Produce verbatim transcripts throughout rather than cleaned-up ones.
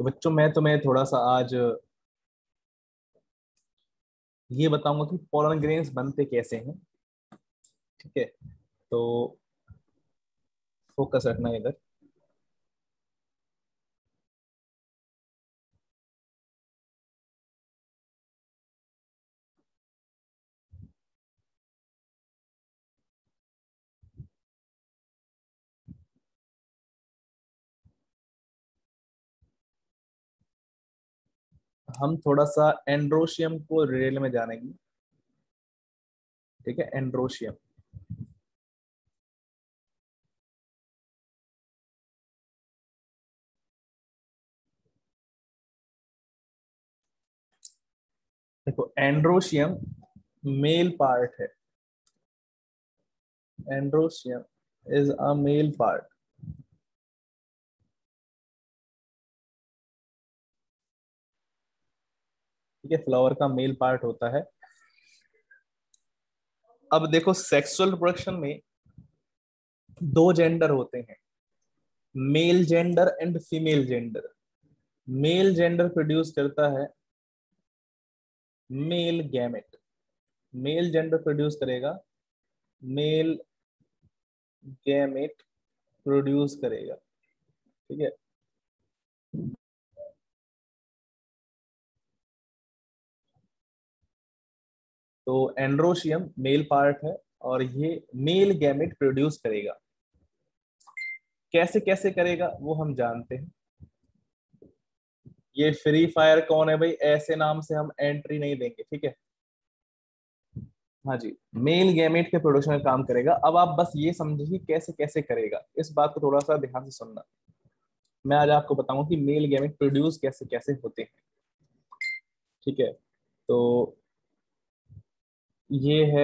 तो बच्चों मैं तुम्हें थोड़ा सा आज ये बताऊंगा कि पोलन ग्रेन्स बनते कैसे हैं। ठीक है, तो फोकस रखना इधर। हम थोड़ा सा एंड्रोशियम को रियल में जानेंगे। ठीक है, एंड्रोशियम। देखो, एंड्रोशियम मेल पार्ट है। Androecium is a male part. ठीक है, फ्लावर का मेल पार्ट होता है। अब देखो, सेक्सुअल रिप्रोडक्शन में दो जेंडर होते हैं, male gender and female gender. Male gender produce करता है male gamete. Male gender produce करेगा मेल गैमेट प्रोड्यूस करेगा। ठीक है, तो एंड्रोशियम मेल पार्ट है और ये मेल गैमेट प्रोड्यूस करेगा। कैसे कैसे करेगा वो हम जानते हैं। ये फ्री फायर कौन है भाई, ऐसे नाम से हम एंट्री नहीं देंगे। ठीक है, हाँ जी, मेल गैमेट के प्रोडक्शन का काम करेगा। अब आप बस ये समझिए कैसे कैसे करेगा, इस बात को थोड़ा सा ध्यान से सुनना। मैं आज आपको बताऊंगा कि मेल गैमेट प्रोड्यूस कैसे कैसे होते हैं। ठीक है, तो ये है।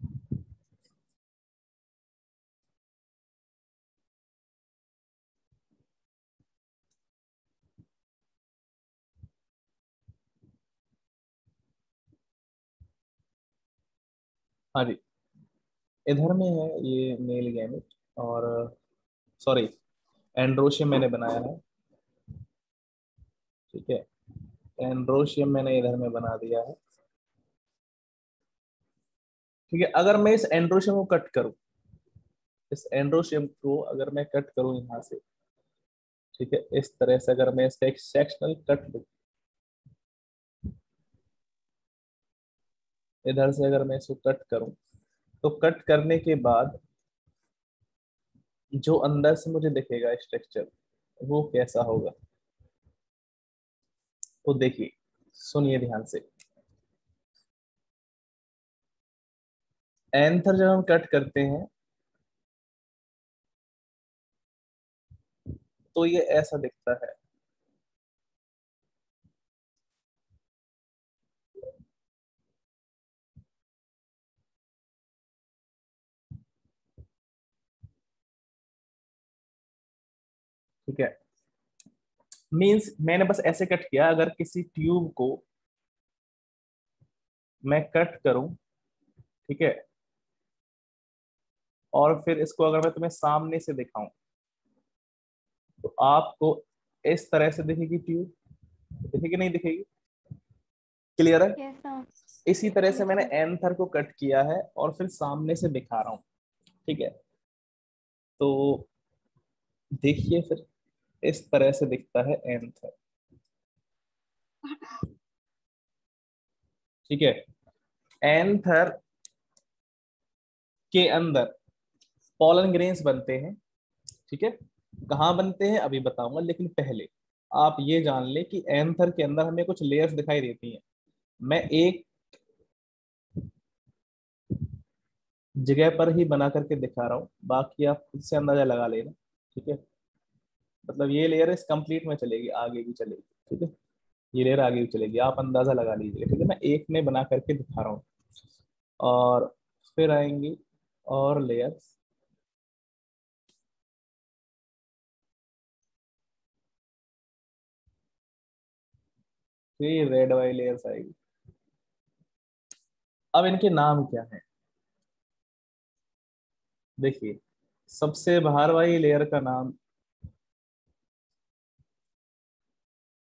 हाँ जी, इधर में है ये मेल गैमेट, और सॉरी, एंड्रोशियम मैंने बनाया है। ठीक है, एंड्रोशियम मैंने इधर में बना दिया है। ठीक है, अगर मैं इस एंड्रोशियम को कट करूं, इस एंड्रोशियम को अगर मैं कट करूं यहां से, ठीक है, इस तरह से अगर मैं इसका एक सेक्शनल कट लूं, इधर से अगर मैं इसको कट करूं, तो कट करने के बाद जो अंदर से मुझे दिखेगा स्ट्रक्चर, वो कैसा होगा। तो देखिए, सुनिए ध्यान से। एंथर जब हम कट करते हैं तो ये ऐसा दिखता है। ठीक है, मींस मैंने बस ऐसे कट किया। अगर किसी ट्यूब को मैं कट करूं, ठीक है, और फिर इसको अगर मैं तुम्हें सामने से दिखाऊं, तो आपको इस तरह से दिखेगी ट्यूब। दिखेगी नहीं दिखेगी? क्लियर है? कैसा? इसी तरह से यस मैंने सर। एंथर को कट किया है और फिर सामने से दिखा रहा हूं। ठीक है, तो देखिए फिर इस तरह से दिखता है एंथर। ठीक है, एंथर के अंदर पॉलन ग्रेन्स बनते हैं। ठीक है, कहाँ बनते हैं अभी बताऊंगा, लेकिन पहले आप ये जान ले कि एंथर के अंदर हमें कुछ लेयर्स दिखाई देती हैं। मैं एक जगह पर ही बना करके दिखा रहा हूँ, बाकी आप खुद से अंदाजा लगा लेना। ठीक है, मतलब ये लेयर इस कंप्लीट में चलेगी, आगे भी चलेगी। ठीक है, ये लेयर आगे भी चलेगी, आप अंदाजा लगा लीजिए। ठीक है, मैं एक में बना करके दिखा रहा हूँ, और फिर आएंगी और लेयर्स। फिर रेड वाली लेयर्स आएगी। अब इनके नाम क्या है? देखिए, सबसे बाहर वाली लेयर का नाम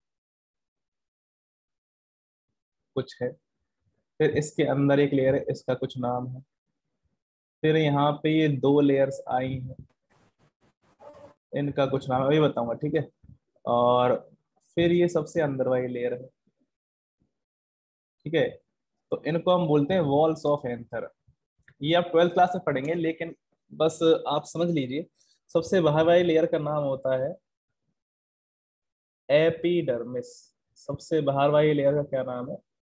कुछ है। फिर इसके अंदर एक लेयर है, इसका कुछ नाम है। फिर यहाँ पे ये दो लेयर्स आई हैं, इनका कुछ नाम है, अभी बताऊंगा, ठीक है। और फिर ये सबसे अंदर वाली लेयर है, ठीक है। तो इनको हम बोलते हैं वॉल्स ऑफ एंथर। ये आप ट्वेल्थ क्लास में पढ़ेंगे, लेकिन बस आप समझ लीजिए। सबसे बाहर वाली लेयर का नाम होता है एपिडर्मिस। सबसे बाहर वाली लेयर का क्या नाम है?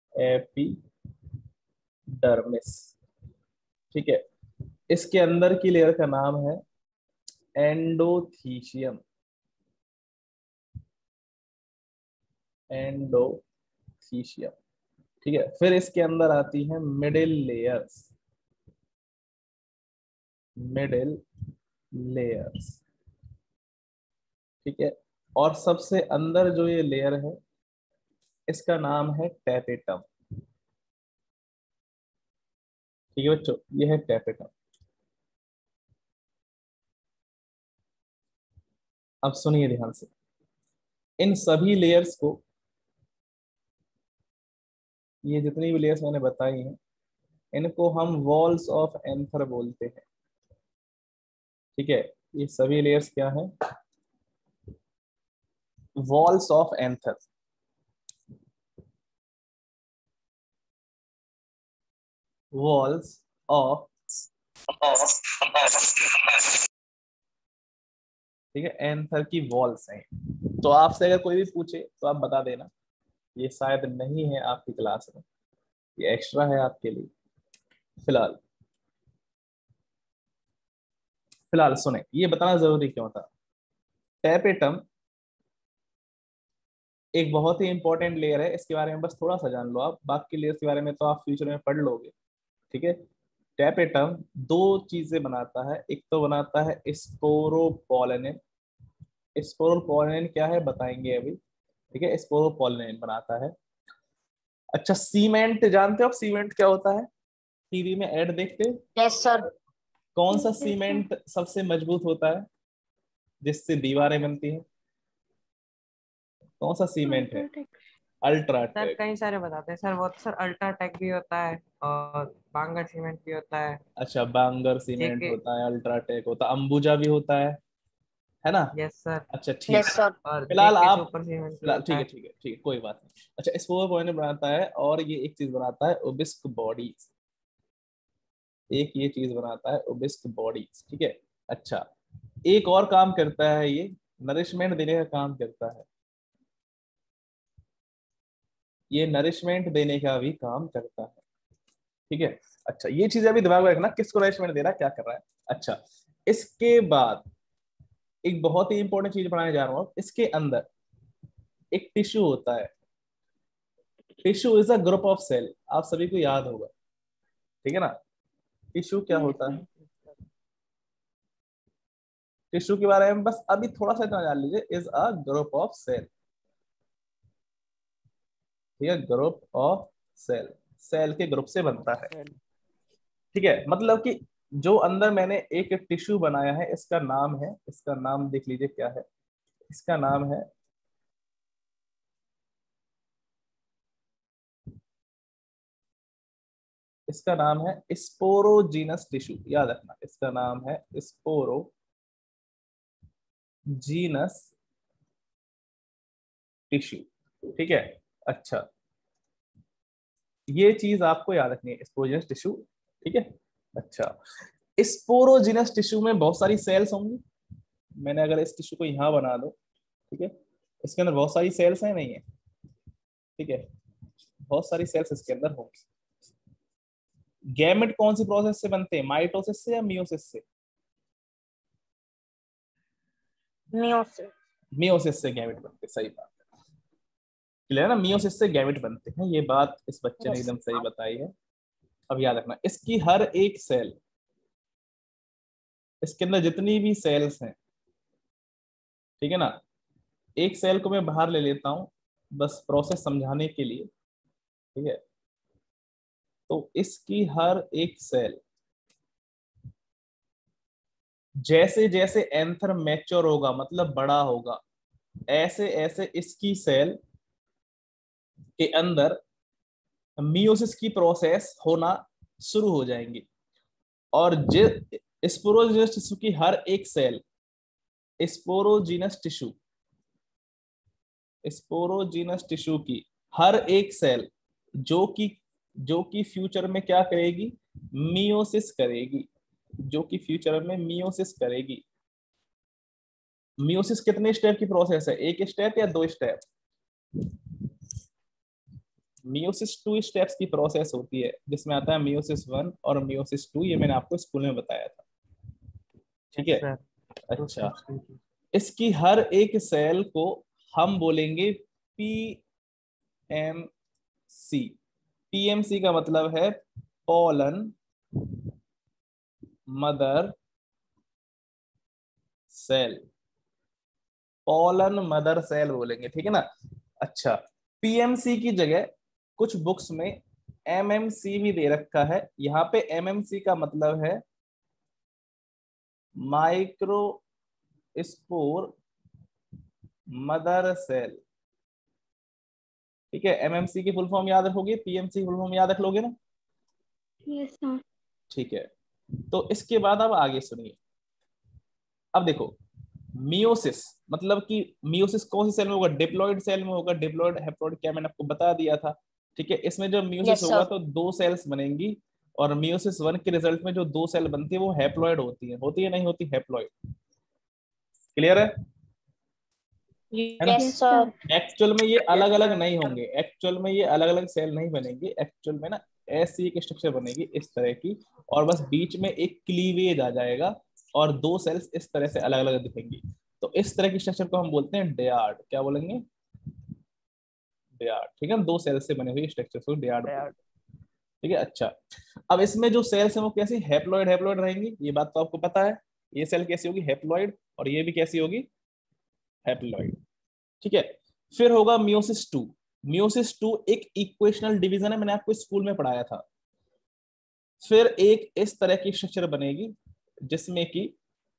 एपिडर्मिस, ठीक है। इसके अंदर की लेयर का नाम है एंडोथीशियम। एंडोथीशियम, ठीक है। फिर इसके अंदर आती है मिडिल लेयर्स। मिडिल लेयर्स, ठीक है। और सबसे अंदर जो ये लेयर है, इसका नाम है टेपेटम, ठीक है बच्चों, ये है टेपेटम। अब सुनिए ध्यान से, इन सभी लेयर्स को, ये जितनी भी लेयर्स मैंने बताई हैं, इनको हम वॉल्स ऑफ एंथर बोलते हैं, ठीक है। ये सभी लेयर्स क्या हैं? Walls of anther. Walls of, ठीक है, एंथर की वॉल्स हैं। तो आपसे अगर कोई भी पूछे तो आप बता देना, ये शायद नहीं है आपकी क्लास में, ये एक्स्ट्रा है आपके लिए। फिलहाल फिलहाल सुने, ये बताना जरूरी क्यों था। टेपेटम एक बहुत ही इंपॉर्टेंट लेयर है, इसके बारे में बस थोड़ा सा जान लो आप, बाकी लेयर्स के बारे में तो आप फ्यूचर में पढ़ लोगे, ठीक है। टेपेटम दो चीजें बनाता है, एक तो बनाता है स्पोरोपोलेनिन। स्पोरोपोलेनिन क्या है बताएंगे अभी, ठीक है। स्पोरोपोलेनिन बनाता है। अच्छा, सीमेंट जानते हो आप? सीमेंट क्या होता है? टीवी में ऐड देखते हो? Yes sir. कौन सा सीमेंट सबसे मजबूत होता है, जिससे दीवारें बनती हैं? कौन सा सीमेंट है? Sir UltraTech. कई सारे बताते हैं सर, वो तो सर अल्ट्राटेक भी होता है और बांगर सीमेंट भी होता है। अच्छा, बांगर एक, सीमेंट होता है, अल्ट्राटेक होता है, अंबुजा भी होता है है ना? Yes sir. अच्छा ठीक यस है। सर। और फिलहाल जेके आप, सुपर सीमेंट भी फिलहाल होता ठीक है, है। ठीक है, ठीक है, कोई बात नहीं। अच्छा, स्पोर पॉइंट बनाता है, और ये एक चीज बनाता है ओबिस्क बॉडीज। एक ये चीज बनाता है ओबिस्क बॉडीज, ठीक है। अच्छा, एक और काम करता है ये, नरिशमेंट देने का काम करता है। ये नरिशमेंट देने का भी काम करता है, ठीक है। अच्छा, ये चीज अभी दिमाग में रखना, किसको नरिशमेंट दे रहा है, क्या कर रहा है। अच्छा, इसके बाद एक बहुत ही इंपॉर्टेंट चीज पढ़ाने जा रहा हूँ। इसके अंदर एक टिश्यू होता है। Tissue is a group of cell, आप सभी को याद होगा, ठीक है ना। टिश्यू क्या होता है? टिश्यू के बारे में बस अभी थोड़ा सा इतना जान लीजिए, is a group of cell, ठीक है। ग्रुप ऑफ सेल, सेल के ग्रुप से बनता है, ठीक है। मतलब कि जो अंदर मैंने एक टिश्यू बनाया है, इसका नाम है, इसका नाम देख लीजिए क्या है। इसका नाम है, इसका नाम है स्पोरोजीनस टिश्यू, याद रखना, इसका नाम है स्पोरोजीनस टिश्यू, ठीक है। अच्छा, ये चीज आपको याद रखनी है, स्पोरोजीनस टिश्यू, ठीक है। अच्छा, स्पोरोजीनस टिश्यू में बहुत सारी सेल्स होंगी। मैंने अगर इस टिश्यू को यहाँ बना दो, ठीक है, इसके अंदर बहुत सारी सेल्स हैं, नहीं है, ठीक है, बहुत सारी सेल्स इसके अंदर होंगी। गैमेट कौन सी प्रोसेस से बनते हैं, माइटोसिस से या मियोसिस से? मियोसिस। मियोसिस से गैमेट बनते हैं, सही बात है। क्लियर है ना, मियोसिस से गैमेट बनते हैं, ये बात इस बच्चे ने यस। एकदम सही बताई है। अब याद रखना, इसकी हर एक सेल, इसके अंदर जितनी भी सेल्स हैं, ठीक है ना, एक सेल को मैं बाहर ले लेता हूं, बस प्रोसेस समझाने के लिए, ठीक है। तो इसकी हर एक सेल, जैसे जैसे एंथर मैच्योर होगा, मतलब बड़ा होगा, ऐसे ऐसे इसकी सेल के अंदर मियोसिस की प्रोसेस होना शुरू हो जाएंगी और स्पोरोजीनस टिश्यू की हर एक cell, sporogenous tissue sporogenous tissue की हर एक सेल जो कि जो कि फ्यूचर में क्या करेगी, मियोसिस करेगी, जो कि फ्यूचर में मियोसिस करेगी। मियोसिस कितने स्टेप की प्रोसेस है, एक स्टेप या दो स्टेप? मियोसिस टू स्टेप्स की प्रोसेस होती है, जिसमें आता है मियोसिस वन और मियोसिस टू, ये मैंने आपको स्कूल में बताया था, ठीक है। अच्छा, इसकी हर एक सेल को हम बोलेंगे पी एम सी। पीएमसी का मतलब है pollen mother cell, pollen mother cell बोलेंगे, ठीक है ना। अच्छा, पीएमसी की जगह कुछ बुक्स में एमएमसी भी दे रखा है। यहाँ पे एमएमसी का मतलब है माइक्रो स्पोर मदर सेल, ठीक है। एमएमसी की फुल फॉर्म याद रखोगे, पीएमसी की फुल फॉर्म याद रख लोगे ना? Yes sir. ठीक है, तो इसके बाद अब आगे सुनिए। अब देखो, मियोसिस मतलब कि मियोसिस कौन सी सेल में होगा, डिप्लॉइड सेल में होगा। डिप्लॉइड हैप्लॉइड क्या मैंने आपको बता दिया था, ठीक है। इसमें जब मियोसिस Yes, होगा sir. तो दो सेल्स बनेंगी और मियोसिस वन के रिजल्ट में जो दो सेल बनती है वो हैप्लॉइड होती है, होती है नहीं होती हैप्लॉइड? क्लियर है? Yes sir. एक्चुअल में ये अलग Yes, अलग sir. नहीं होंगे, एक्चुअल में ये अलग अलग सेल नहीं बनेंगे। एक्चुअल में ना ऐसी एक स्ट्रक्चर बनेगी इस तरह की, और बस बीच में एक क्लीवेज आ जाएगा और दो सेल्स इस तरह से अलग अलग दिखेंगी। तो इस तरह की स्ट्रक्चर को हम बोलते हैं डियाड। क्या बोलेंगे? डियाड, ठीक है। दो सेल से बने हुए स्ट्रक्चर को डियाड बोलते हैं, ठीक है। अच्छा, अब इसमें जो सेल्स हैं वो कैसी, हैप्लॉइड हैप्लॉइड रहेंगी, ये बात तो आपको पता है। ये सेल कैसी होगी, हैप्लॉइड, और ये भी कैसी होगी, हैप्लॉइड, ठीक है। फिर होगा मियोसिस टू। मियोसिस टू एक इक्वेशनल डिवीजन है, मैंने आपको स्कूल में पढ़ाया था। फिर एक इस तरह की स्ट्रक्चर बनेगी जिसमें कि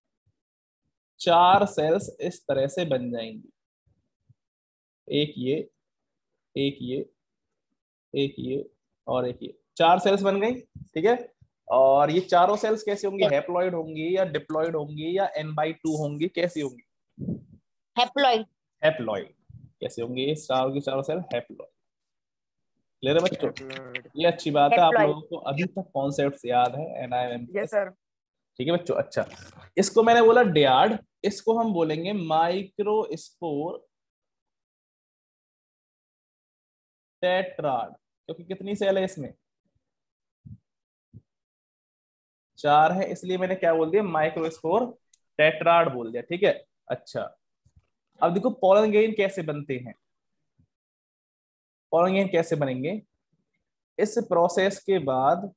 चार सेल्स इस तरह से बन जाएंगी, एक ये, एक ये, एक ये और एक ये, चार सेल्स बन गई, ठीक है। और ये चारों सेल्स कैसी होंगी, हैप्लॉइड होंगी या डिप्लॉइड होंगी या एन बाई टू होंगी, कैसी होंगी? हैप्लॉइड। हैप्लॉइड। कैसे होंगे ये चारों की चारों सेल, हैप्लॉइड। क्लियर है बच्चों? ये अच्छी बात है, आप लोगों को अभी तक कॉन्सेप्ट्स याद है, N I M, Yes, sir. ठीक है बच्चों। अच्छा, इसको मैंने बोला डियाड, इसको हम बोलेंगे माइक्रोस्पोर टेट्राड, क्योंकि कितनी सेल है इसमें, चार है, इसलिए मैंने क्या बोल दिया, माइक्रोस्पोर टेट्राड बोल दिया, ठीक है। अच्छा, अब देखो पोलन ग्रेन कैसे बनते हैं। पोलन ग्रेन कैसे बनेंगे, इस प्रोसेस के बाद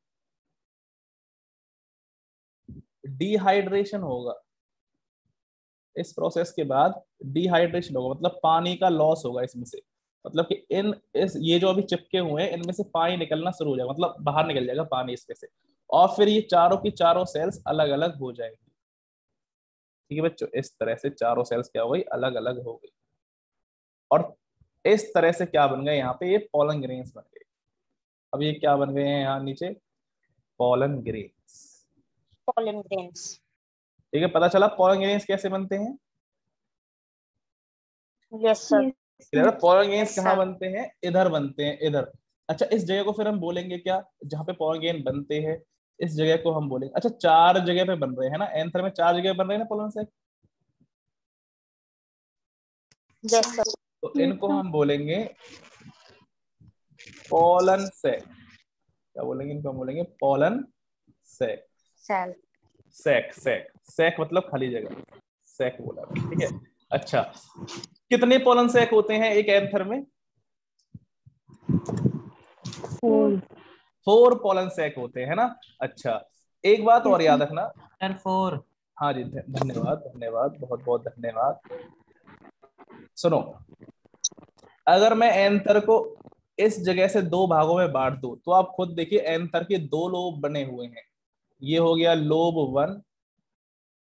डिहाइड्रेशन होगा। इस प्रोसेस के बाद डिहाइड्रेशन होगा, मतलब पानी का लॉस होगा इसमें से, मतलब कि इन इस ये जो अभी चिपके हुए हैं इनमें से पानी निकलना शुरू हो जाएगा, मतलब बाहर निकल जाएगा पानी इसमें से, और फिर ये चारों की चारों सेल्स अलग अलग हो जाएंगी, ठीक है बच्चों। इस तरह से चारों सेल्स क्या हो गई, अलग अलग हो गई, और इस तरह से क्या बन गए, यहाँ पे ये पोलन ग्रेन्स बन गए। अब ये क्या बन गए हैं यहाँ नीचे, पोलन ग्रेन्स, पोलन ग्रेन्स। ठीक है। पता चला पोलन ग्रेन्स कैसे बनते हैं? Yes sir. Pollen grains Yes, कहाँ sir. बनते हैं, इधर बनते हैं, इधर। अच्छा, इस जगह को फिर हम बोलेंगे क्या, जहाँ पे पोलन ग्रेन बनते हैं, इस जगह को हम बोलेंगे, अच्छा चार जगह पे बन रहे हैं ना, एंथर में चार जगह बन रहे हैं ना पोलन से, यस सर। तो इनको हम बोलेंगे पोलन सेक। क्या बोलेंगे इनको, हम बोलेंगे पोलन सेक। सेल। सेक सेक सेक मतलब खाली जगह, सेक बोला, ठीक है। अच्छा, कितने पोलन सेक होते हैं एक एंथर में? फोर। फोर पोलन सेक होते हैं ना। अच्छा, एक बात और याद रखना। Sir, four. हाँ जी, ध- धन्यवाद धन्यवाद, बहुत बहुत धन्यवाद। सुनो, अगर मैं एंथर को इस जगह से दो भागों में बांट दूं, तो आप खुद देखिए एंथर के दो लोब बने हुए हैं, ये हो गया लोब वन,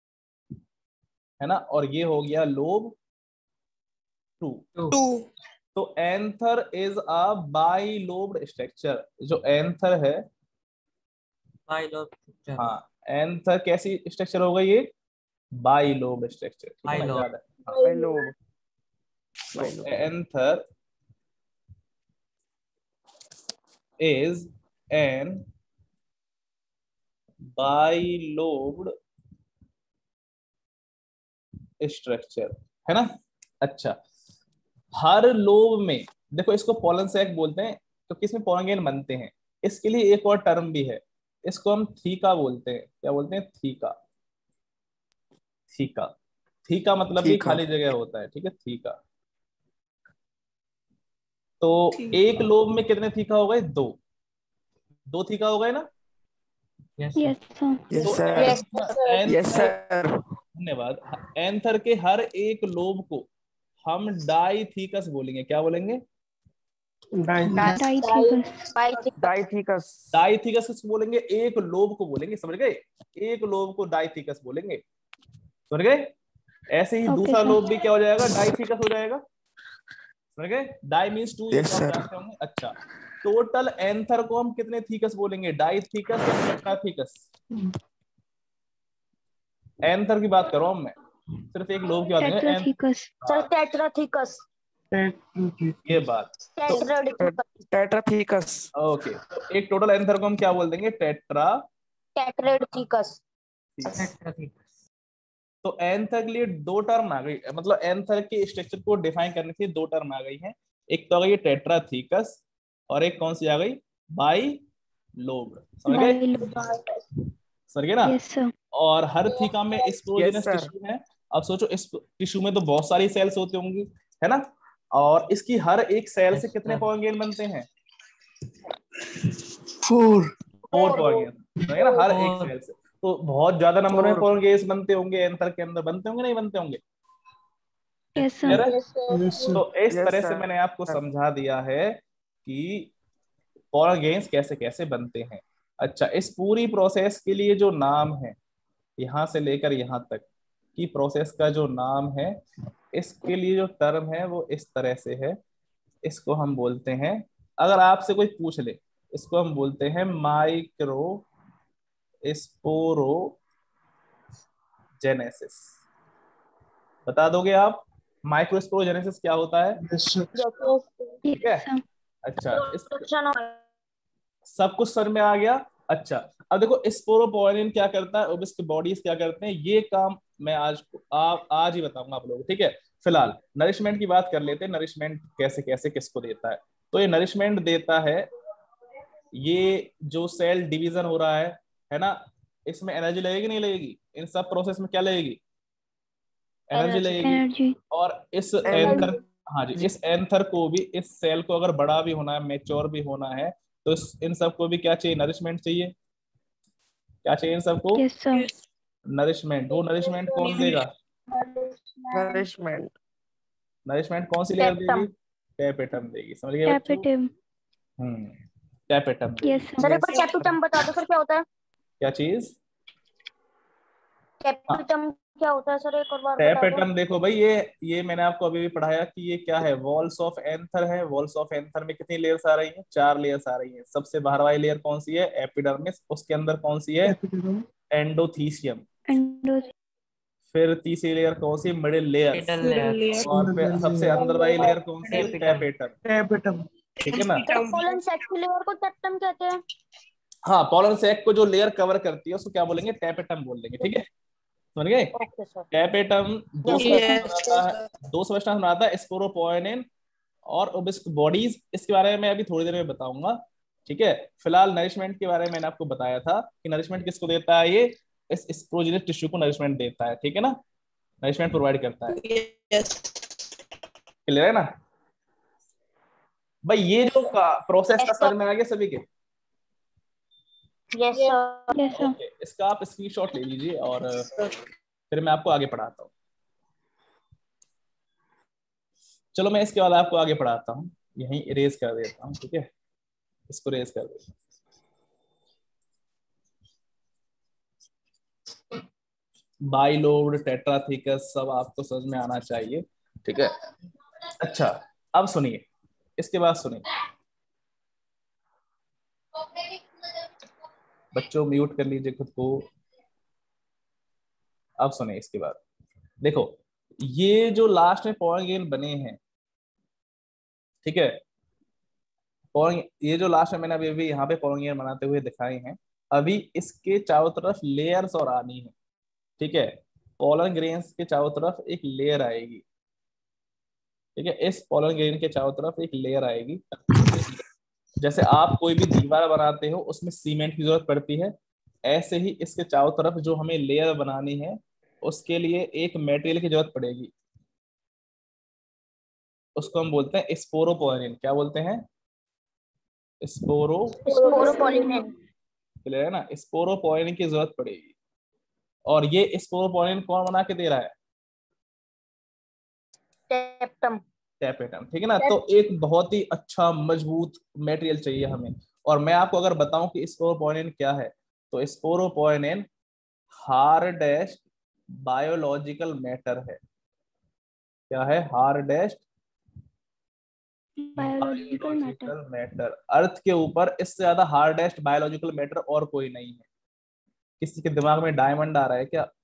है ना, और ये हो गया लोब टू, Two. टू। तो anther is a bilobed structure. जो एंथर है, बाइलोब। हाँ, एंथर कैसी स्ट्रक्चर होगा ये? बाइलोब्ड स्ट्रक्चर, ठीक है ना, बाइलोब। याद है। हाँ, बाइलोब। तो anther is an bilobed structure, है ना। अच्छा, हर लोब में, देखो इसको पोलन सैक बोलते हैं क्योंकि इसमें पोलन बनते हैं। इसके लिए एक और टर्म भी है, इसको हम थीका बोलते हैं। क्या बोलते हैं? थीका। थीका, थीका मतलब भी ठीक है। खाली जगह होता है, ठीक है, थीका। तो एक लोब में कितने थीका हो गए? दो। दो थीका हो गए ना। Yes yes sir. यस तो sir. Yes, sir. Yes anther, sir. धन्यवाद, एंथर के हर एक लोब को हम डाइथीकस बोलेंगे। क्या बोलेंगे? डाइथीकस। By dithecous. डाइथीकस किसको बोलेंगे? एक लोब को बोलेंगे, समझ गए? एक लोब को डाइथीकस बोलेंगे, समझ गए? ऐसे ही Okay, दूसरा sir. लोब भी क्या हो जाएगा? डाइथीकस हो जाएगा, समझ गए? डाई मीन्स टू, ये Yes, तो आप sir. जानते होंगे। अच्छा, टोटल एंथर को हम कितने थीकस बोलेंगे? डाइथीकस या टेट्राथीकस? एंथर की बात कर रहा हूं मैं, सिर्फ एक लोब की बात नहीं है। एंथ- टेट्राथीकस। sir, tetrathecus. ये बात, तो Tetrathecus. टेट्राथीकस। ओके, तो एक टोटल एंथर को हम क्या बोल देंगे? टेट्रा। Tetrathecus. तो एंथर के लिए दो टर्म आ गई, मतलब एंथर के स्ट्रक्चर को डिफाइन करने के लिए दो टर्म आ गई हैं। एक तो आ गई टेट्राथीकस, और एक कौन सी आ गई? Bi lobe. समझ गए? समझ गए ना। Yes sir. और हर थीका में स्पोरोजेनस sir. टिश्यू है। अब सोचो, इस टिश्यू में तो बहुत सारी सेल्स होती होंगी, है ना, और इसकी हर एक सेल से Yes, कितने sir. पॉइंट गेन बनते हैं? फोर। फोर पॉइंट गेन, है ना, हर एक Four. सेल से। तो बहुत ज्यादा नंबर में Four. पॉइंट गेन बनते होंगे एंथर के अंदर, बनते होंगे नहीं बनते होंगे? Yes clear sir. है? Yes, sir. तो इस Yes, तरह से sir. मैंने आपको समझा दिया है कि पॉइंट गेन्स कैसे कैसे बनते हैं। अच्छा, इस पूरी प्रोसेस के लिए जो नाम है, यहां से लेकर यहां तक की प्रोसेस का जो नाम है, इसके लिए जो टर्म है वो इस तरह से है। इसको हम बोलते हैं, अगर आपसे कोई पूछ ले, इसको हम बोलते हैं माइक्रो स्पोरोजेनेसिस। बता दोगे आप माइक्रो स्पोरोजेनेसिस क्या होता है? Yes, sir. ठीक है। Yes sir. अच्छा, इस Production of सब कुछ समझ में आ गया। अच्छा, अब देखो स्पोरोपोलिन क्या करता है, ओबिस्क बॉडीज क्या करते हैं, ये काम मैं आज आप आज ही बताऊंगा आप लोगों को, ठीक है। फिलहाल नरिशमेंट की बात कर लेते हैं, नरिशमेंट कैसे कैसे किसको देता है। तो ये नरिशमेंट देता है, ये जो सेल डिवीजन हो रहा है है ना, इसमें एनर्जी लगेगी नहीं लगेगी? इन सब प्रोसेस में क्या लगेगी? Energy Energy. लगेगी। एनर्जी। और इस Energy. एंथर, हाँ जी, इस एंथर को भी, इस सेल को अगर बड़ा भी होना है, मेच्योर भी होना है, तो इस इन सबको भी क्या चाहिए? नरिशमेंट चाहिए। क्या चाहिए इन सबको? Yes sir. नरिशमेंट। वो नरिशमेंट कौन देगा? नरिशमेंट। नरिशमेंट कौन सी लेयर Tapetum. देगी? टैपेटम देगी। समझ गए बच्चों? कैपिटिव। हम्म, टैपेटम देगी। Yes sir sir. एक बार कैपिटम बता दो सर, क्या होता है? क्या चीज? कैपिटम क्या होता है सर, एक और बार बता दो। टैपेटम देखो भाई, ये ये मैंने आपको अभी भी पढ़ाया कि ये क्या है? वॉल्स ऑफ एंथर है। वॉल्स ऑफ एंथर में कितनी लेयर्स आ रही हैं? चार लेयर्स आ रही हैं। सबसे बाहर वाली लेयर कौन सी है? एपिडर्मिस। उसके अंदर कौन सी है? एंडोथीसियम। एंडो। फिर तीसरी लेयर कौन सी? Middle layer. Middle layer. और फिर सबसे अंदर वाली लेयर कौन सी है? Tapetum. टैपेटम। ठीक है ना। सर पोलन सेक्स लेयर को टेप्टम कहते हैं। हाँ, पॉलन सैक को जो लेयर कवर करती है उसको क्या बोलेंगे? टैपेटम बोल देंगे, ठीक है, समझ गए? Okay sir. टैपेटम दो Yes, सब्सटेंस बनाता है, दो सब्सटेंस बनाता है, स्पोरोपोएनिन और ओबिस्क बॉडीज। इसके बारे में मैं अभी थोड़ी देर में बताऊंगा, ठीक है। फिलहाल नरिशमेंट के बारे में मैंने आपको बताया था कि नरिशमेंट किसको देता है? ये इस स्पोरोजेनिक टिश्यू को नरिशमेंट देता है, ठीक है ना, नरिशमेंट प्रोवाइड करता है। क्लियर है ना भाई? ये जो प्रोसेस था Yes, समझ sir. में आ गया सभी के? Yes sir. Yes sir. Okay, इसका आप स्क्रीनशॉट ले लीजिए और फिर मैं आपको आगे पढ़ाता हूँ। चलो मैं इसके बाद आपको आगे पढ़ाता हूँ, यहीं इरेज कर देता हूँ, ठीक है, इसको इरेज कर देता हूँ। बाइलोब्ड, टेट्राथीकस सब आपको समझ में आना चाहिए, ठीक है। अच्छा, अब सुनिए, इसके बाद सुनिए बच्चों, म्यूट कर लीजिए खुद को। अब सुनिए इसके बाद, देखो ये जो लास्ट में पॉइंट बने हैं, ठीक है, पॉइंट ये जो लास्ट में मैंने अभी अभी यहाँ पे पॉइंट बनाते हुए दिखाए हैं, अभी इसके चारों तरफ लेयर्स और आनी है, ठीक है। पोलन ग्रेन्स के चारों तरफ एक लेयर आएगी, ठीक है, इस पोलन ग्रेन के चारों तरफ एक लेयर आएगी। जैसे आप कोई भी दीवार बनाते हो उसमें सीमेंट की जरूरत पड़ती है, ऐसे ही इसके चारों तरफ जो हमें लेयर बनानी है उसके लिए एक मटेरियल की जरूरत पड़ेगी, उसको हम बोलते हैं स्पोरोपोनिन। क्या बोलते हैं? स्पोरो स्पोरोपोलिनेन। क्लियर है ना, स्पोरोपोनिन की जरूरत पड़ेगी। और ये स्पोरोपोनिन कौन बना के दे रहा है? टेप्टम। टैपेटम, ठीक है ना। तो एक बहुत ही अच्छा मजबूत मटेरियल चाहिए हमें। और मैं आपको अगर बताऊं कि स्पोरोपोनिन क्या है, तो स्पोरोपोनिन हार्डेस्ट बायोलॉजिकल मैटर है। क्या है? Hardest biological matter. Biological matter. Earth के ऊपर इससे ज्यादा हार्डेस्ट बायोलॉजिकल मैटर और कोई नहीं है। किसी के दिमाग में डायमंड आ रहा है क्या?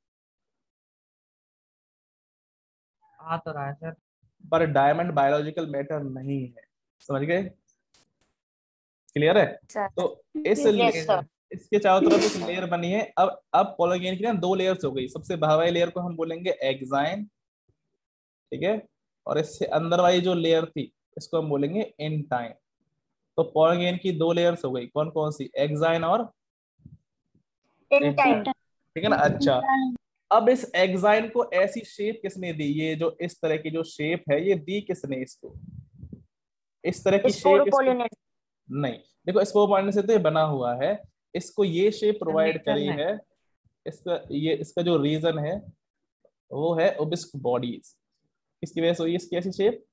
आ तो रहा है सर। पर डायमंड बायोलॉजिकल मैटर नहीं है, समझ गए? क्लियर है? तो इस यस सर। इसके चारों तरफ एक लेयर बनी है। अब अब पॉलीगेन की ना दो लेयर्स हो गई। सबसे बाहर वाली लेयर को हम बोलेंगे एक्साइन, ठीक है, और इससे अंदर वाली जो लेयर थी इसको हम बोलेंगे इंटाइन। तो पॉलीगेन की दो लेयर्स हो गई, कौन कौन सी? एक्साइन और इंटाइन। ठीक है ना। अच्छा, अब इस एक्साइन को ऐसी शेप किसने दी? ये जो इस तरह की जो शेप है ये दी किसने इसको? इस तरह की शेप इसको स्पोरोपोलिनेन। नहीं, देखो स्पोरोपोनिन से तो ये बना हुआ है, इसको ये शेप प्रोवाइड नेचर करी में। है। इसका ये इसका जो रीजन है वो है ओबिस्क बॉडीज। किसकी वजह से हुई इसकी ऐसी shape?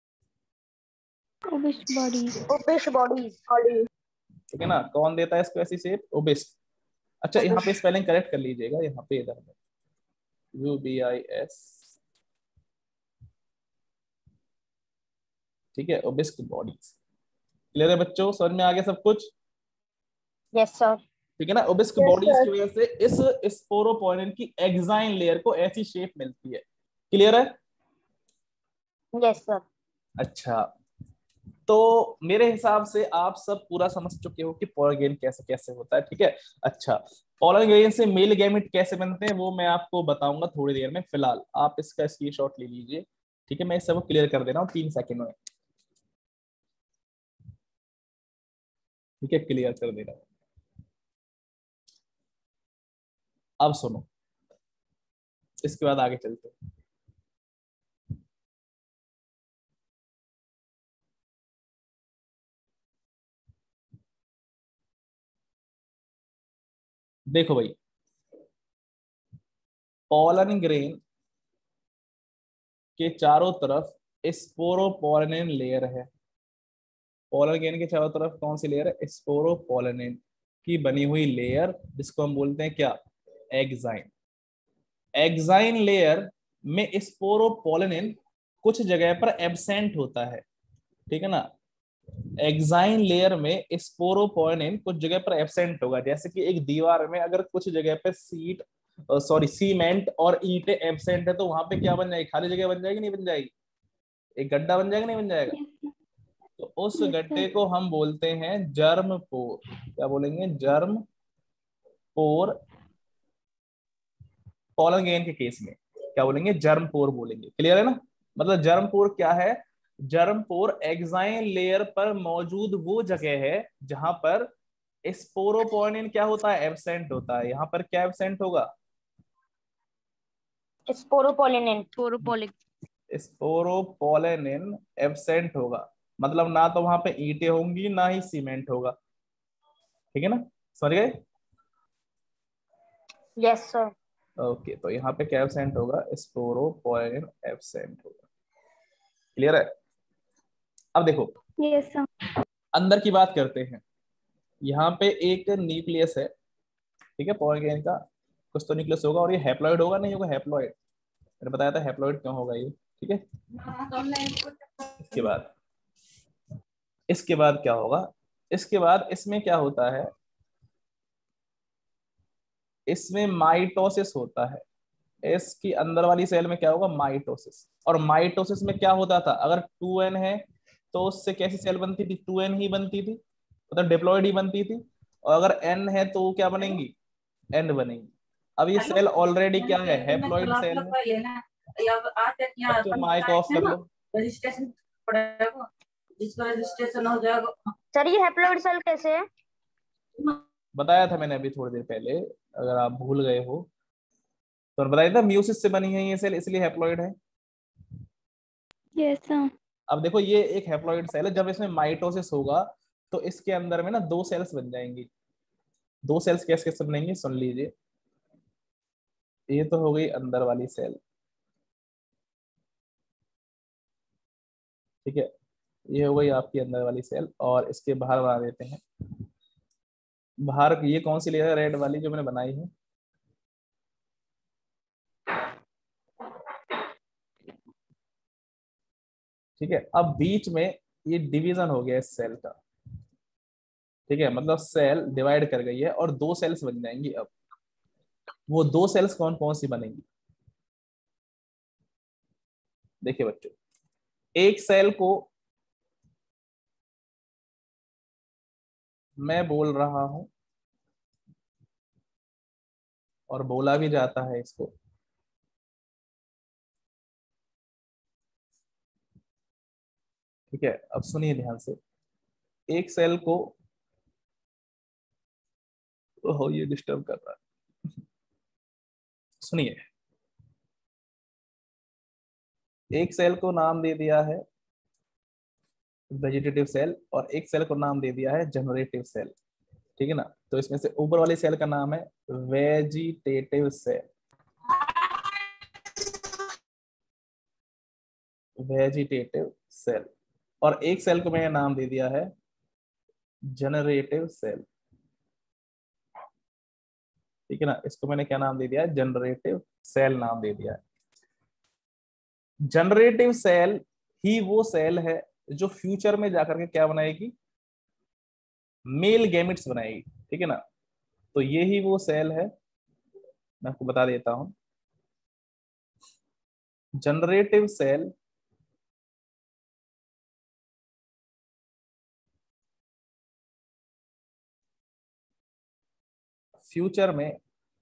Ubisch bodies. Ubisch bodies. ठीक है ना। कौन देता है इसको ऐसी शेप? ओबिस्क। अच्छा, यहाँ पे स्पेलिंग करेक्ट कर लीजिएगा, यहाँ पे इधर में यू बी आई एस, ठीक है, ओबिस्क बॉडीज। क्लियर है बच्चों? समझ में आ गया सब कुछ? Yes sir. ठीक है ना। ओबिस्क बॉडीज की वजह से इस स्पोरोपोनिन की एक्साइन लेयर को ऐसी शेप मिलती है। क्लियर है? Yes sir. अच्छा, तो मेरे हिसाब से आप सब पूरा समझ चुके हो कि पोलर ग्रेन कैसे कैसे होता है, ठीक है। अच्छा, पोलर ग्रेन से मेल गैमेट कैसे बनते हैं वो मैं आपको बताऊंगा थोड़ी देर में। फिलहाल आप इसका स्क्रीनशॉट ले लीजिए, ठीक है। मैं इस सबको क्लियर कर दे रहा हूँ तीन सेकंड में, ठीक है, क्लियर कर दे रहा हूँ। अब सुनो, इसके बाद आगे चलते हैं। देखो भाई, पोलन ग्रेन के चारों तरफ स्पोरोपोलिन लेयर है। पोलन ग्रेन के चारों तरफ कौन सी लेयर है? स्पोरोपोलिन की बनी हुई लेयर, जिसको हम बोलते हैं क्या? एक्साइन। एक्साइन लेयर में स्पोरोपोलिन कुछ जगह पर एब्सेंट होता है, ठीक है ना। एक्साइन लेयर में स्पोरोपोलिन कुछ जगह पर एब्सेंट होगा। जैसे कि एक दीवार में अगर कुछ जगह पे सीट सॉरी सीमेंट और ईंटें एब्सेंट है तो वहां पे क्या बन जाएगी? खाली जगह बन जाएगी, नहीं बन जाएगी? एक गड्ढा बन जाएगा, नहीं बन जाएगा? तो उस गड्ढे को हम बोलते हैं जर्म पोर। क्या बोलेंगे? Germ pore. पोलन ग्रेन के केस में क्या बोलेंगे? जर्म पोर बोलेंगे। क्लियर है ना? मतलब जर्म पोर क्या है? जर्म पोर एक्साइन लेयर पर मौजूद वो जगह है जहां पर स्पोरोपोनिन क्या होता है? एब्सेंट होता है। यहाँ पर क्या एब्सेंट होगा? स्पोरोपोलिनेन। स्पोरोपोलिक। स्पोरोपोलिन एब्सेंट होगा, मतलब ना तो वहां पे ईंटें होंगी ना ही सीमेंट होगा, ठीक है ना। समझ गए? Yes sir. ओके, तो यहाँ पे क्या एब्सेंट होगा? स्पोरोपोलिन एब्सेंट होगा। क्लियर है? अब देखो यस सर। अंदर की बात करते हैं। यहाँ पे एक न्यूक्लियस है, ठीक है, पोलन का कुछ तो न्यूक्लियस होगा। और ये हैप्लॉइड होगा, नहीं होगा? हैप्लॉइड, मैंने बताया था हैप्लॉइड क्यों होगा ये। ठीक है। इसके बाद इसके बाद क्या होगा, इसके बाद इसमें क्या होता है, इसमें माइटोसिस होता है। इसकी अंदर वाली सेल में क्या होगा, माइटोसिस। और माइटोसिस में क्या होता था, अगर टू एन है तो उससे कैसी सेल बनती थी, टू एन ही बनती थी, मतलब डिप्लॉयड ही बनती थी। और अगर एन है तो वो क्या बनेंगी, एन बनेंगी। अब ये सेल ऑलरेडी क्या है, हैप्लॉइड सेल है। बच्चों माइक ऑफ कर लो। रजिस्ट्रेशन पड़ेगा, जिसका रजिस्ट्रेशन हो जाएगा। सर ये हैप्लॉइड सेल कैसे है? बताया था मैंने अभी थोड़ी देर पहले, अगर आप भूल गए हो तो बताया था, म्यूसिस से बनी है ये सेल, इसलिए हैप्लॉइड है। Yes sir. अब देखो ये एक हैप्लॉइड सेल है, जब इसमें माइटोसिस होगा तो इसके अंदर में ना दो सेल्स बन जाएंगी। दो सेल्स कैसे कैसे बनेंगी सुन लीजिए। ये तो हो गई अंदर वाली सेल, ठीक है, ये हो गई आपकी अंदर वाली सेल। और इसके बाहर बना देते हैं। बाहर ये कौन सी लेयर है, रेड वाली जो मैंने बनाई है। ठीक है, अब बीच में ये डिवीजन हो गया इस सेल का, ठीक है, मतलब सेल डिवाइड कर गई है और दो सेल्स बन जाएंगी। अब वो दो सेल्स कौन कौन सी बनेंगी, देखिए बच्चों, एक सेल को मैं बोल रहा हूं और बोला भी जाता है इसको, ठीक है। अब सुनिए ध्यान से, एक सेल को, ओहो ये डिस्टर्ब कर रहा है, सुनिए, एक सेल को नाम दे दिया है वेजिटेटिव सेल और एक सेल को नाम दे दिया है जनरेटिव सेल, ठीक है ना। तो इसमें से ऊपर वाली सेल का नाम है वेजिटेटिव सेल, वेजिटेटिव सेल। और एक सेल को मैंने नाम दे दिया है जनरेटिव सेल, ठीक है ना। इसको मैंने क्या नाम दे दिया है, जनरेटिव सेल नाम दे दिया है। जनरेटिव सेल ही वो सेल है जो फ्यूचर में जाकर के क्या बनाएगी, मेल गैमेट्स बनाएगी, ठीक है ना। तो ये ही वो सेल है, मैं आपको बता देता हूं। जनरेटिव सेल फ्यूचर में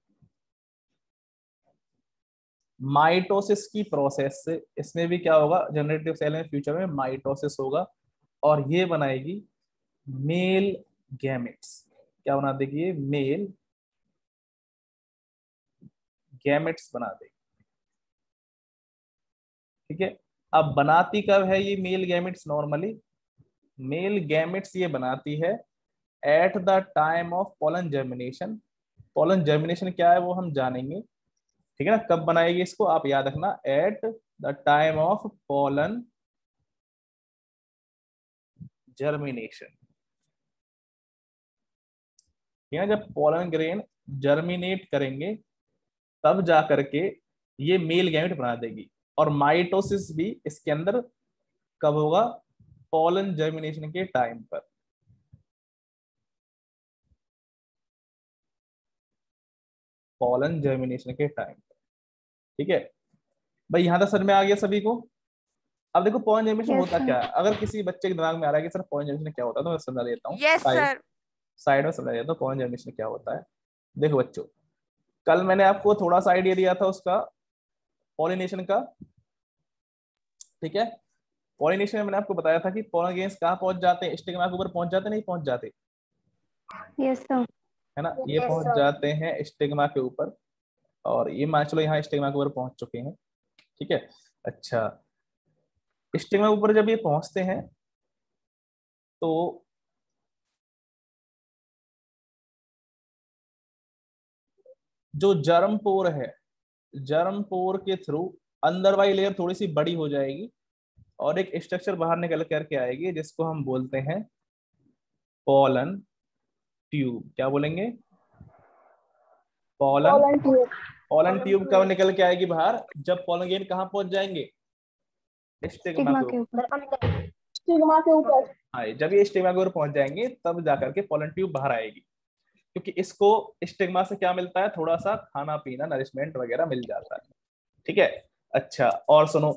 माइटोसिस की प्रोसेस से, इसमें भी क्या होगा, जनरेटिव सेल में फ्यूचर में माइटोसिस होगा और ये बनाएगी मेल गैमेट्स। क्या बना देगी ये, मेल गैमेट्स बना देगी, ठीक है। अब बनाती कब है ये male gametes, normally male gametes ये बनाती है at the time of pollen germination. Pollen germination क्या है वो हम जानेंगे, ठीक है ना। कब बनाएगी इसको आप याद रखना, at the time of pollen germination, ठीक है। जब पोलन ग्रेन जर्मिनेट करेंगे तब जा करके ये मेल गैमेट बना देगी। और माइटोसिस भी इसके अंदर कब होगा, पोलन जर्मिनेशन के टाइम पर, पोलन जर्मिनेशन के टाइम पर, ठीक है भाई। यहां तक समझ में आ गया सभी को। अब देखो पोलन जर्मिनेशन Yes, होता sir. क्या है, अगर किसी बच्चे के दिमाग में आ रहा है कि सर पोलन जर्मिनेशन क्या होता है, तो मैं समझा देता हूँ। Yes sir. साइड में समझा देता हूँ पोलन जर्मिनेशन क्या होता है। देखो बच्चों, कल मैंने आपको थोड़ा सा आइडिया दिया था उसका, पॉलिनेशन का, ठीक है। पॉलिनेशन में मैंने आपको बताया था कि पोलन ग्रेन्स कहाँ पहुंच जाते हैं, स्टिग्मा के ऊपर पहुंच जाते, नहीं पहुंच जाते, यस सर। है ना। ये Yes, पहुंच sir. जाते हैं स्टिग्मा के ऊपर, और ये मान चलो यहाँ स्टिग्मा के ऊपर पहुंच चुके हैं, ठीक है। अच्छा, स्टिग्मा के ऊपर जब ये पहुंचते हैं तो जो जर्म पोर है, जर्म पोर के थ्रू अंदर वाली लेयर थोड़ी सी बड़ी हो जाएगी और एक स्ट्रक्चर बाहर निकल करके आएगी जिसको हम बोलते हैं पोलन ट्यूब। क्या बोलेंगे, pollen Pollen tube. Pollen tube कब निकल के आएगी बाहर, जब पोलन ग्रेन कहाँ पहुंच जाएंगे, स्टिग्मा स्टिग्मा के के ऊपर। ऊपर। स्टिग्मा के ऊपर। हाँ, जब ये स्टिग्मा के ऊपर पहुंच जाएंगे तब जाकर के पोलन ट्यूब बाहर आएगी, क्योंकि इसको स्टिग्मा से क्या मिलता है, थोड़ा सा खाना पीना नरिशमेंट वगैरह मिल जाता है। ठीक है, अच्छा और सुनो,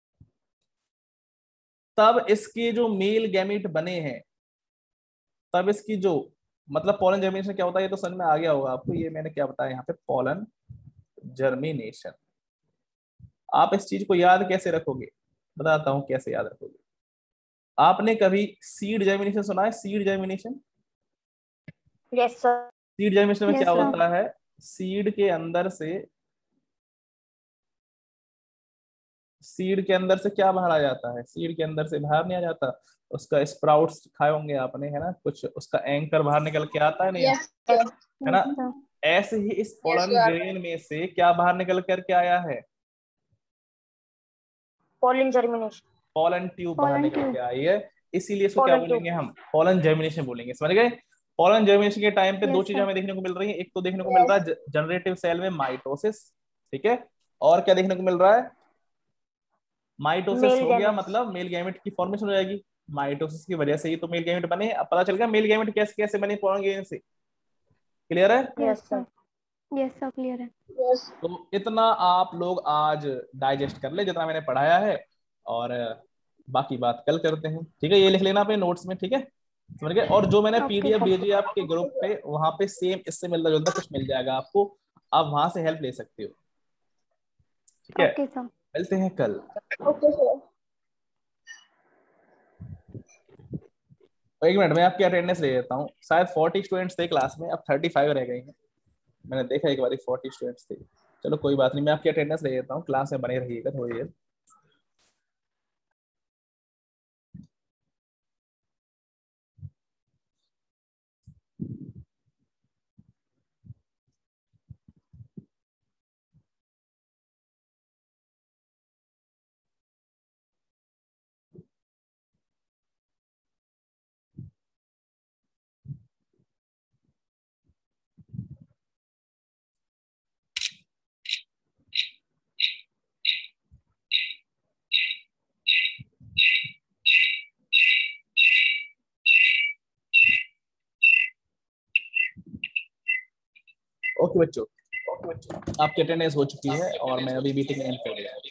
तब इसके जो मेल गैमीट बने हैं, तब इसकी जो मतलब पोलन जर्मिनेशन क्या होता है ये तो समझ में आ गया होगा आपको। ये मैंने क्या बताया यहाँ पे, पोलन जर्मिनेशन। आप इस चीज को याद कैसे रखोगे, बताता हूं कैसे याद रखोगे। आपने कभी सीड जर्मिनेशन सुना है? Seed germination, yes sir. Seed germination में Yes, क्या sir. होता है, सीड के अंदर से सीड के अंदर से क्या बाहर आ जाता है, सीड के अंदर से बाहर नहीं आ जाता, उसका स्प्राउट्स खाए होंगे आपने, है ना, कुछ उसका एंकर बाहर निकल के आता है नहीं यस सर। है ना। Yes, sir. ऐसे ही इस पोलन sir. ग्रेन में से क्या बाहर निकल करके आया है, पोलन जर्मिनेशन। पोलन ट्यूब बाहर Pollen निकल tube. के आई है, इसीलिए इसको क्या Pollen बोलेंगे हम, पोलन जर्मिनेशन बोलेंगे। समझ गए? पोलन जर्मिनेशन के टाइम पे दो Yes, चीजें sir. हमें देखने को मिल रही है, एक तो देखने को मिल रहा है जनरेटिव सेल में माइटोसिस, ठीक है, और क्या देखने को मिल रहा है, माइटोसिस Male हो गया gametes. मतलब मेल गैमेट की फॉर्मेशन हो जाएगी। माइटोसिस की वजह से ही तो मेल गैमेट बने। अब पता चल गया मेल गैमेट कैसे कैसे बने पोलन ग्रेन से। क्लियर है? Yes, Yes, sir. sir. Yes, sir. Clear है। यस। तो इतना आप लोग आज डाइजेस्ट कर ले जितना मैंने पढ़ाया है, और बाकी बात कल करते हैं। ठीक है, ये लिख लेना अपने नोट्स में, ठीक है, समझ गए? और जो मैंने Okay, पीडीएफ sir. भेजी है आपके ग्रुप पे, वहां पे सेम इससे मिलता जुलता कुछ मिल जाएगा आपको, आप वहां से हेल्प ले सकते हो। ठीक है, Okay, sir. मिलते हैं कल। Okay sir. एक मिनट में आपकी अटेंडेंस ले लेता हूँ। शायद फोर्टी स्टूडेंट्स थे क्लास में, अब थर्टी फाइव रह गए हैं। मैंने देखा एक बार फोर्टी स्टूडेंट्स थे। चलो कोई बात नहीं, मैं आपकी अटेंडेंस ले लेता हूँ, क्लास में बने रहिएगा थोड़ी देर। ओके बच्चों, आपकी अटेंडेंस हो चुकी है और मैं अभी मीटिंग एंड कर रहा हूँ।